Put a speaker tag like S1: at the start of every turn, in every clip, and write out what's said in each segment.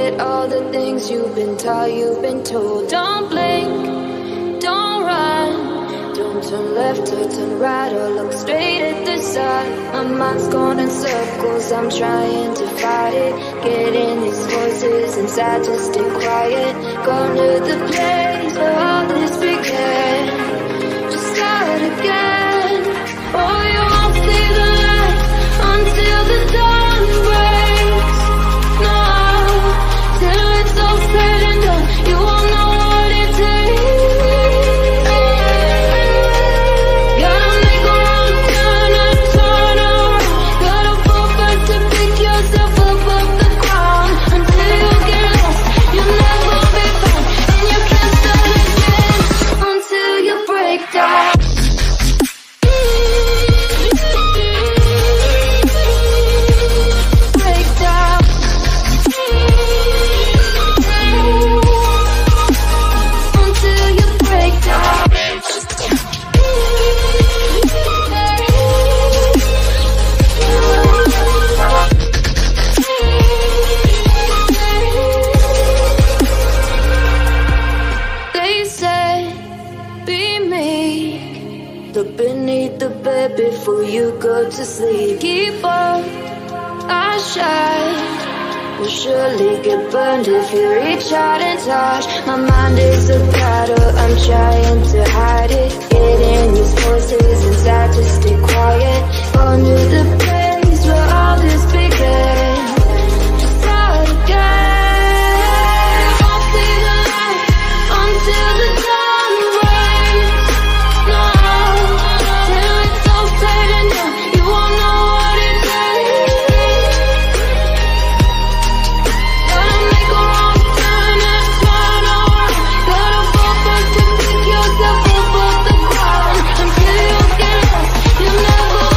S1: forget all the things you've been taught, you've been told. Don't blink, don't run, don't turn left or turn right or look straight at the sun. My mind's going in circles, I'm trying to fight it. Getting these voices inside to stay quiet. Gone to the place where all this began. Just start again. Oh, you won't see the light until the dawn breaks. No, till it's all said and done, you won't know what it takes. Gotta make a wrong turn and turn around. Gotta fall back to pick yourself up off the ground. Until you get lost, you'll never be found. And you can't start again until you break down. Look beneath the bed before you go to sleep. Keep on, I shine. Will surely get burned if you reach out and touch. My mind is a battle, I'm trying to hide it. Getting these voices inside to stay quiet. On to the place where all this began. Just start again. Won't see the light until the dawn breaks. No, till it's all said and done, you won't know what it takes. Gotta make a wrong turn and turn around. Gotta fall back to pick yourself up off the ground. Until you get lost, you'll never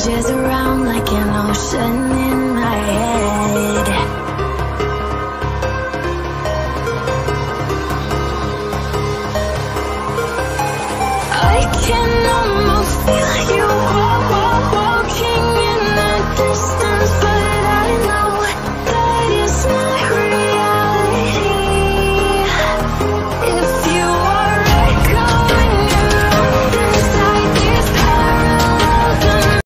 S1: Images around like an ocean in my head. I can almost feel you.